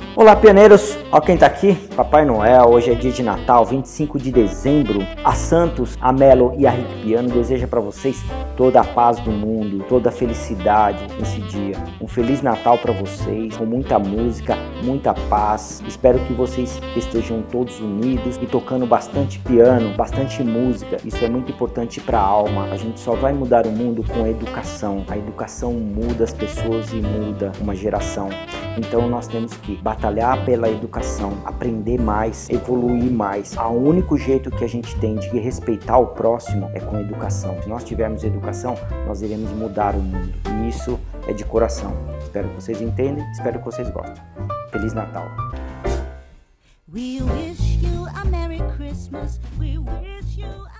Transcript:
Olá, pioneiros! Ó quem tá aqui, Papai Noel. Hoje é dia de Natal, 25 de dezembro. A Santos, a Melo e a Rick Piano deseja para vocês toda a paz do mundo, toda a felicidade nesse dia. Um Feliz Natal para vocês, com muita música, muita paz. Espero que vocês estejam todos unidos e tocando bastante piano, bastante música. Isso é muito importante para a alma. A gente só vai mudar o mundo com a educação. A educação muda as pessoas e muda uma geração. Então nós temos que batalhar pela educação, aprender mais, evoluir mais. O único jeito que a gente tem de respeitar o próximo é com a educação. Se nós tivermos educação, nós iremos mudar o mundo. E isso é de coração. Espero que vocês entendam, espero que vocês gostem. Feliz Natal! We wish you a Merry Christmas. We wish you a